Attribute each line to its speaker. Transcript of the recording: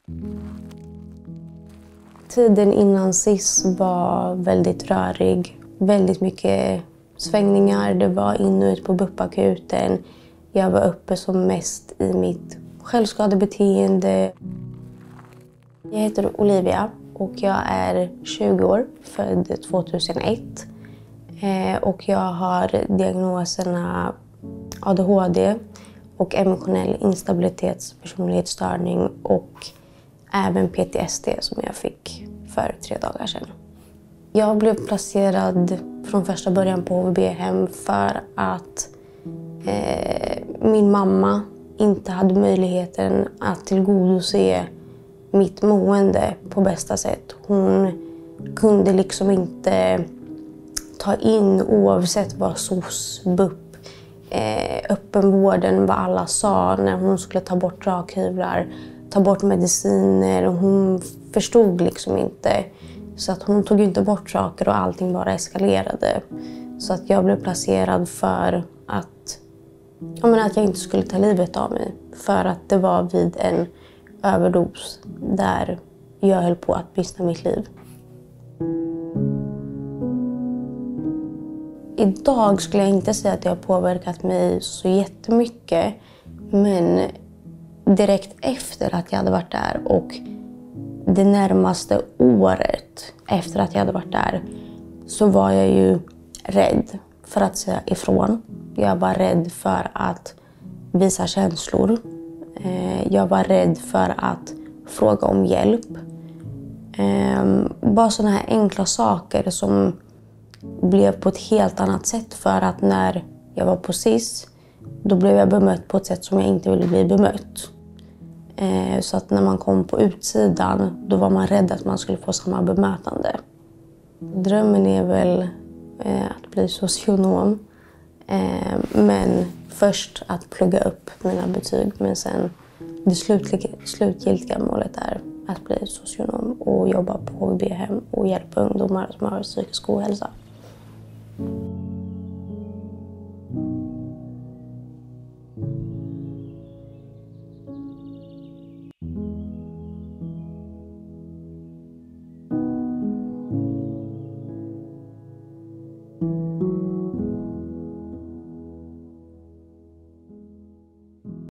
Speaker 1: Tiden innan SIS var väldigt rörig. Väldigt mycket svängningar. Det var in och ut på BUP-akuten. Jag var uppe som mest i mitt självskadebeteende. Jag heter Olivia och jag är 20 år, född 2001. Och jag har diagnoserna ADHD och emotionell instabilitetspersonlighetsstörning och även PTSD som jag fick för 3 dagar sedan. Jag blev placerad från första början på HVB-hem för att min mamma inte hade möjligheten att tillgodose mitt mående på bästa sätt. Hon kunde liksom inte ta in oavsett vad SOS, BUP, öppenvården, vad alla sa när hon skulle ta bort draghyvlar, ta bort mediciner. Hon förstod liksom inte. Så att hon tog inte bort saker och allting bara eskalerade. Så att jag blev placerad för att jag inte skulle ta livet av mig. För att det var vid en överdos där jag höll på att mista mitt liv. Idag skulle jag inte säga att det har påverkat mig så jättemycket. Men direkt efter att jag hade varit där och det närmaste året efter att jag hade varit där så var jag ju rädd för att säga ifrån. Jag var rädd för att visa känslor. Jag var rädd för att fråga om hjälp. Bara sådana här enkla saker som blev på ett helt annat sätt för att när jag var på SIS då blev jag bemött på ett sätt som jag inte ville bli bemött. Så att när man kom på utsidan då var man rädd att man skulle få samma bemötande. Drömmen är väl att bli socionom. Men först att plugga upp mina betyg. Men sen det slutgiltiga målet är att bli socionom och jobba på HVB-hem och hjälpa ungdomar som har psykisk ohälsa.